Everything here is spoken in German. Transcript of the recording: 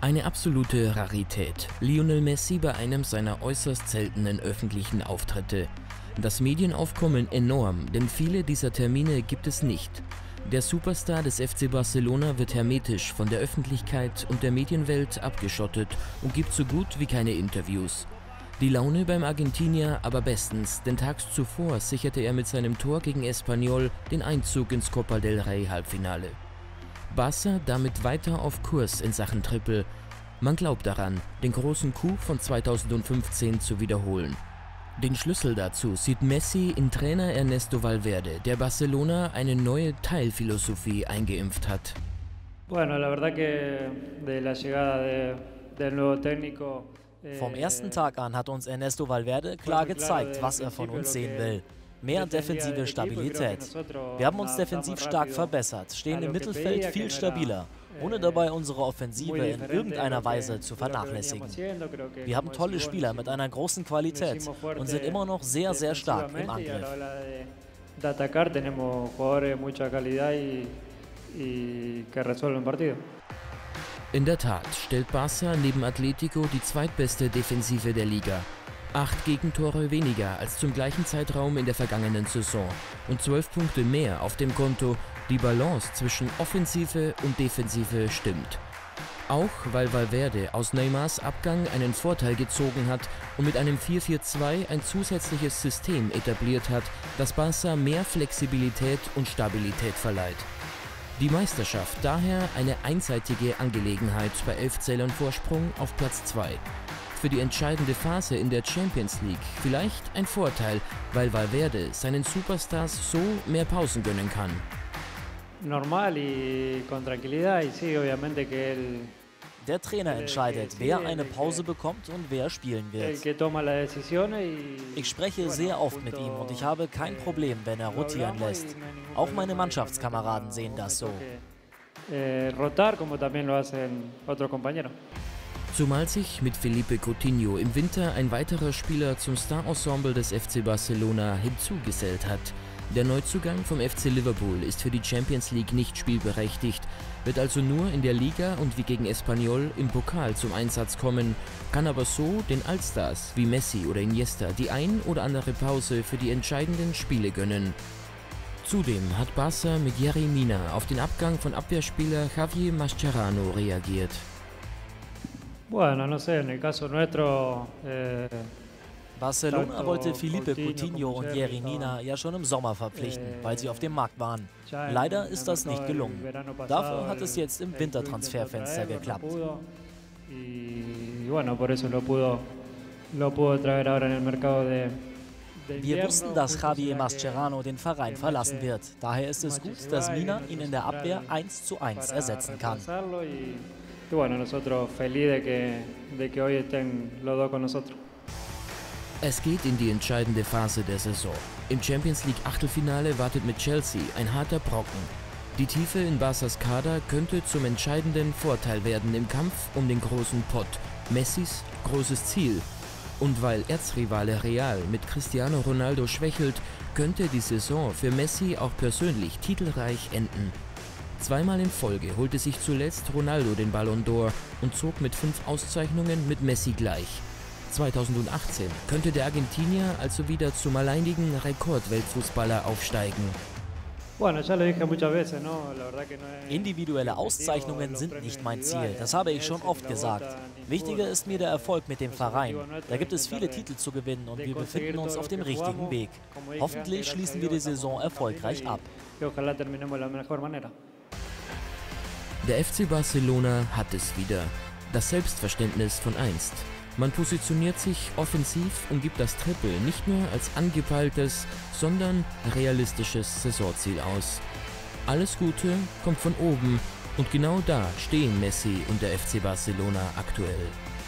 Eine absolute Rarität. Lionel Messi bei einem seiner äußerst seltenen öffentlichen Auftritte. Das Medienaufkommen enorm, denn viele dieser Termine gibt es nicht. Der Superstar des FC Barcelona wird hermetisch von der Öffentlichkeit und der Medienwelt abgeschottet und gibt so gut wie keine Interviews. Die Laune beim Argentinier aber bestens, denn tags zuvor sicherte er mit seinem Tor gegen Espanyol den Einzug ins Copa del Rey Halbfinale. Barca damit weiter auf Kurs in Sachen Triple. Man glaubt daran, den großen Coup von 2015 zu wiederholen. Den Schlüssel dazu sieht Messi in Trainer Ernesto Valverde, der Barcelona eine neue Teilphilosophie eingeimpft hat. Bueno, la verdad que de la llegada del nuevo técnico. Vom ersten Tag an hat uns Ernesto Valverde klar gezeigt, was er von uns sehen will. Mehr defensive Stabilität. Wir haben uns defensiv stark verbessert, stehen im Mittelfeld viel stabiler, ohne dabei unsere Offensive in irgendeiner Weise zu vernachlässigen. Wir haben tolle Spieler mit einer großen Qualität und sind immer noch sehr, sehr stark im Angriff. In der Tat stellt Barca neben Atletico die zweitbeste Defensive der Liga. 8 Gegentore weniger als zum gleichen Zeitraum in der vergangenen Saison und 12 Punkte mehr auf dem Konto. Die Balance zwischen Offensive und Defensive stimmt. Auch weil Valverde aus Neymars Abgang einen Vorteil gezogen hat und mit einem 4-4-2 ein zusätzliches System etabliert hat, das Barca mehr Flexibilität und Stabilität verleiht. Die Meisterschaft daher eine einseitige Angelegenheit bei 11 Zählern Vorsprung auf Platz 2. Für die entscheidende Phase in der Champions League vielleicht ein Vorteil, weil Valverde seinen Superstars so mehr Pausen gönnen kann. Der Trainer entscheidet, wer eine Pause bekommt und wer spielen wird. Ich spreche sehr oft mit ihm und ich habe kein Problem, wenn er rotieren lässt. Auch meine Mannschaftskameraden sehen das so. Zumal sich mit Felipe Coutinho im Winter ein weiterer Spieler zum Star-Ensemble des FC Barcelona hinzugesellt hat. Der Neuzugang vom FC Liverpool ist für die Champions League nicht spielberechtigt, wird also nur in der Liga und wie gegen Espanyol im Pokal zum Einsatz kommen, kann aber so den Allstars wie Messi oder Iniesta die ein oder andere Pause für die entscheidenden Spiele gönnen. Zudem hat Barca mit Yerry Mina auf den Abgang von Abwehrspieler Javier Mascherano reagiert. Bueno, no sé, en el caso nuestro, Barcelona wollte Felipe Coutinho und Yerry Mina ja schon im Sommer verpflichten, weil sie auf dem Markt waren. Leider ist das nicht gelungen. Dafür hat es jetzt im Wintertransferfenster geklappt. Wir wussten, dass Javier Mascherano den Verein verlassen wird. Daher ist es gut, dass Mina ihn in der Abwehr 1:1 ersetzen kann. Es geht in die entscheidende Phase der Saison. Im Champions League Achtelfinale wartet mit Chelsea ein harter Brocken. Die Tiefe in Barcas Kader könnte zum entscheidenden Vorteil werden im Kampf um den großen Pott, Messis großes Ziel. Und weil Erzrivale Real mit Cristiano Ronaldo schwächelt, könnte die Saison für Messi auch persönlich titelreich enden. Zweimal in Folge holte sich zuletzt Ronaldo den Ballon d'Or und zog mit 5 Auszeichnungen mit Messi gleich. 2018 könnte der Argentinier also wieder zum alleinigen Rekordweltfußballer aufsteigen. Individuelle Auszeichnungen sind nicht mein Ziel, das habe ich schon oft gesagt. Wichtiger ist mir der Erfolg mit dem Verein. Da gibt es viele Titel zu gewinnen und wir befinden uns auf dem richtigen Weg. Hoffentlich schließen wir die Saison erfolgreich ab. Der FC Barcelona hat es wieder. Das Selbstverständnis von einst. Man positioniert sich offensiv und gibt das Triple nicht nur als angepeiltes, sondern realistisches Saisonziel aus. Alles Gute kommt von oben und genau da stehen Messi und der FC Barcelona aktuell.